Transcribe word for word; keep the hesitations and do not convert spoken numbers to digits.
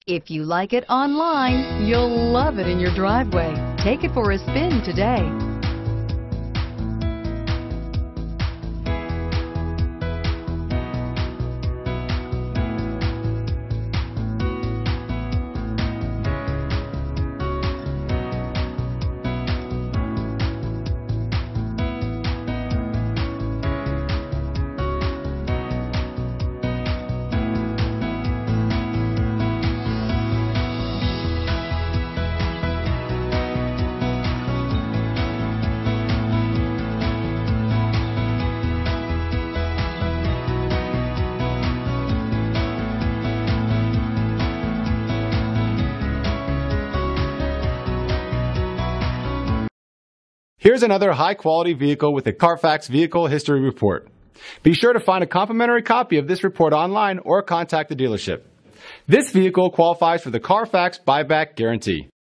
If you like it online, you'll love it in your driveway. Take it for a spin today. Here's another high-quality vehicle with a Carfax Vehicle History Report. Be sure to find a complimentary copy of this report online or contact the dealership. This vehicle qualifies for the Carfax Buyback Guarantee.